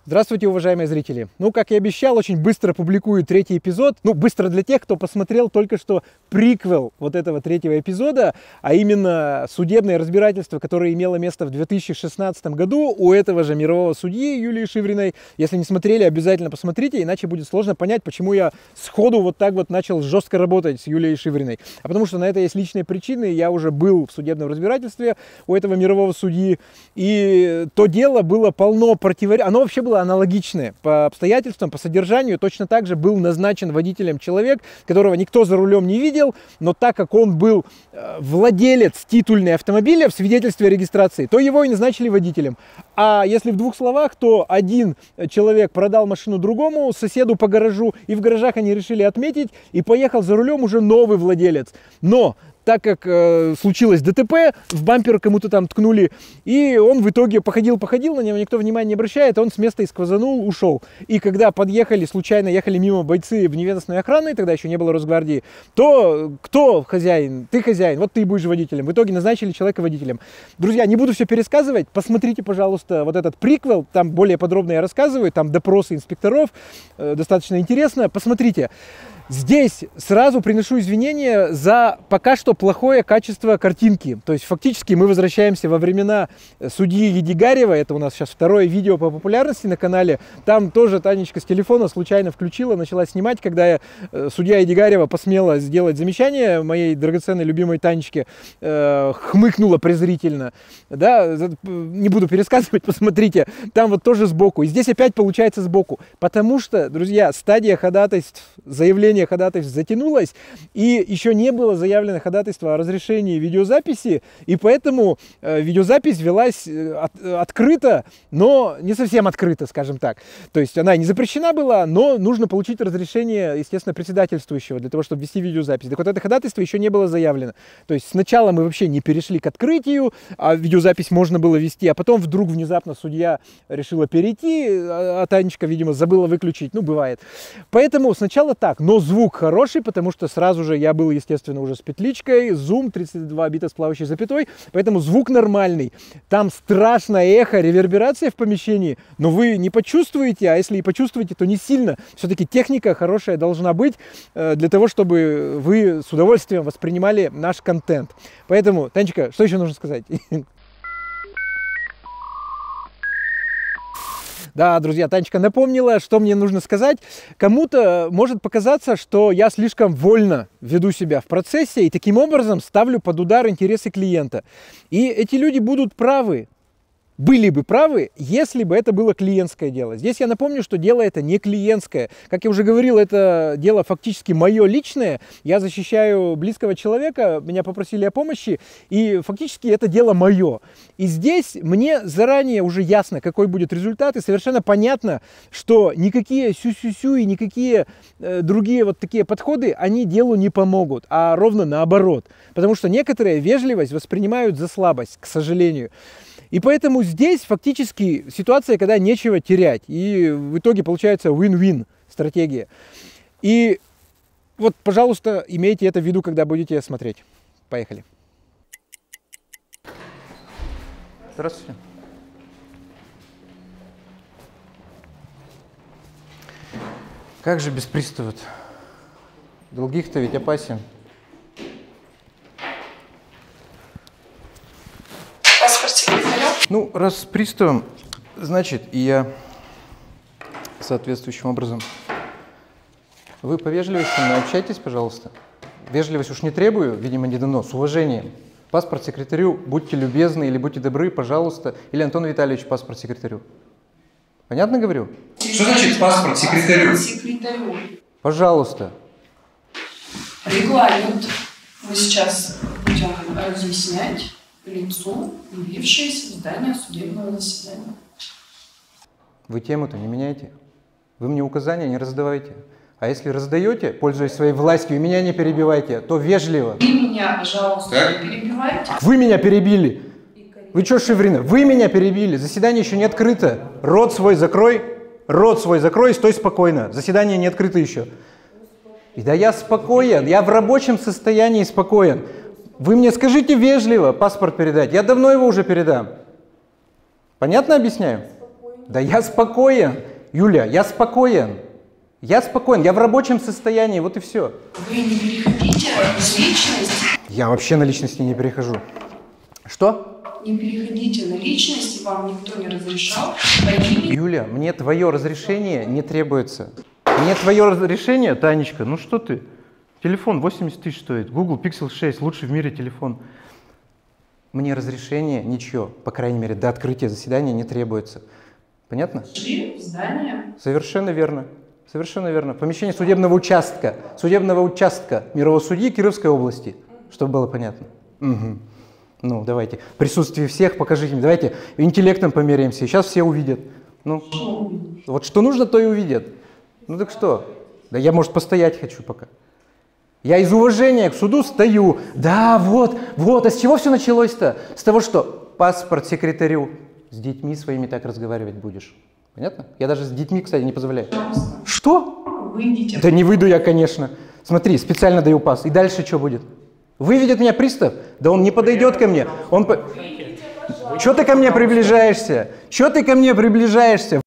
Здравствуйте, уважаемые зрители! Ну, как и обещал, очень быстро публикую третий эпизод. Ну, быстро для тех, кто посмотрел только что приквел вот этого третьего эпизода, а именно судебное разбирательство, которое имело место в 2016 году у этого же мирового судьи Юлии Шивриной. Если не смотрели, обязательно посмотрите, иначе будет сложно понять, почему я сходу вот так вот начал жестко работать с Юлией Шивриной. А потому что на это есть личные причины. Я уже был в судебном разбирательстве у этого мирового судьи, и то дело было полно противоречий. Оно вообще было аналогичное по обстоятельствам, по содержанию. Точно так же был назначен водителем человек, которого никто за рулем не видел, но так как он был владелец титульной автомобиля в свидетельстве о регистрации, то его и назначили водителем. А если в двух словах, то один человек продал машину другому соседу по гаражу, и в гаражах они решили отметить, и поехал за рулем уже новый владелец. Но так как случилось ДТП, в бампер кому-то там ткнули, и он в итоге походил, на него никто внимания не обращает, он с места и сквозанул, ушел. И когда подъехали, случайно ехали мимо бойцы вневедомственной охраны, тогда еще не было Росгвардии, то кто хозяин? Ты хозяин, вот ты будешь водителем. В итоге назначили человека водителем. Друзья, не буду все пересказывать, посмотрите, пожалуйста, вот этот приквел, там более подробно я рассказываю, там допросы инспекторов, достаточно интересно, посмотрите. Здесь сразу приношу извинения за пока что плохое качество картинки. То есть фактически мы возвращаемся во времена судьи Едигарева. Это у нас сейчас второе видео по популярности на канале. Там тоже Танечка с телефона случайно включила, начала снимать, когда судья Едигарева посмела сделать замечание моей драгоценной любимой Танечке, хмыкнула презрительно. Да, не буду пересказывать, посмотрите. Там вот тоже сбоку. И здесь опять получается сбоку. Потому что, друзья, стадия ходатайств, заявления ходатайств затянулось, и еще не было заявлено ходатайство о разрешении видеозаписи, и поэтому видеозапись велась открыто, но не совсем открыто, скажем так. То есть она не запрещена была, но нужно получить разрешение, естественно, председательствующего для того, чтобы вести видеозапись. Так вот, это ходатайство еще не было заявлено. То есть сначала мы вообще не перешли к открытию, а видеозапись можно было вести, а потом вдруг внезапно судья решила перейти, а Танечка, видимо, забыла выключить. Ну, бывает. Поэтому сначала так, но звук хороший, потому что сразу же я был, естественно, уже с петличкой, зум 32 бита с плавающей запятой, поэтому звук нормальный. Там страшное эхо, реверберация в помещении, но вы не почувствуете, а если и почувствуете, то не сильно. Все-таки техника хорошая должна быть для того, чтобы вы с удовольствием воспринимали наш контент. Поэтому, Танечка, что еще нужно сказать? Да, друзья, Танечка напомнила, что мне нужно сказать. Кому-то может показаться, что я слишком вольно веду себя в процессе и таким образом ставлю под удар интересы клиента. И эти люди будут правы. Были бы правы, если бы это было клиентское дело. Здесь я напомню, что дело это не клиентское. Как я уже говорил, это дело фактически мое личное. Я защищаю близкого человека, меня попросили о помощи, и фактически это дело мое. И здесь мне заранее уже ясно, какой будет результат, и совершенно понятно, что никакие сю-сю-сю и никакие другие вот такие подходы, они делу не помогут, а ровно наоборот. Потому что некоторые вежливость воспринимают за слабость, к сожалению. И поэтому здесь фактически ситуация, когда нечего терять. И в итоге получается win-win стратегия. И вот, пожалуйста, имейте это в виду, когда будете смотреть. Поехали. Здравствуйте. Как же без пристава-то? Долгих-то ведь опасен. Ну, раз с приставом, значит, и я соответствующим образом. Вы по вежливости со мной общайтесь, пожалуйста. Вежливость уж не требую, видимо, не дано, с уважением. Паспорт секретарю, будьте любезны или будьте добры, пожалуйста. Или Антону Витальевичу паспорт секретарю. Понятно говорю? Что значит паспорт секретарю? Секретарю. Пожалуйста. Регламент. Мы сейчас будем разъяснять лицу, явившееся в здание судебного заседания. Вы тему-то не меняйте. Вы мне указания не раздавайте. А если раздаете, пользуясь своей властью, и меня не перебивайте, то вежливо. Вы меня, пожалуйста, не перебивайте. Вы меня перебили. Вы что, Шиврина? Вы меня перебили. Заседание еще не открыто. Рот свой закрой. Рот свой закрой и стой спокойно. Заседание не открыто еще. И да я спокоен. Я в рабочем состоянии спокоен. Вы мне скажите вежливо паспорт передать. Я давно его уже передам. Понятно объясняю? Да я спокоен. Юля, я спокоен. Я спокоен, я в рабочем состоянии, вот и все. Вы не переходите в личность. Я вообще на личности не перехожу. Что? Не переходите на личность, вам никто не разрешал. Юля, мне твое разрешение не требуется. Мне твое разрешение, Танечка, ну что ты? Телефон 80 тысяч стоит, Google Pixel 6, лучший в мире телефон. Мне разрешение ничего, по крайней мере, до открытия заседания не требуется. Понятно? Шли в здание. Совершенно верно. Совершенно верно. Помещение судебного участка мирового судьи Кировской области, чтобы было понятно. Угу. Ну, давайте. В присутствии всех покажите мне. Давайте интеллектом померяемся. Сейчас все увидят. Ну, вот что нужно, то и увидят. Ну так что? Да я, может, постоять хочу пока. Я из уважения к суду стою. Да, вот. А с чего все началось-то? С того, что паспорт секретарю. С детьми своими так разговаривать будешь. Понятно? Я даже с детьми, кстати, не позволяю. Что? Выйдите. Да не выйду я, конечно. Смотри, специально даю пас. И дальше что будет? Выведет меня пристав? Да он не подойдет ко мне. Чё ты ко мне приближаешься? Чё ты ко мне приближаешься?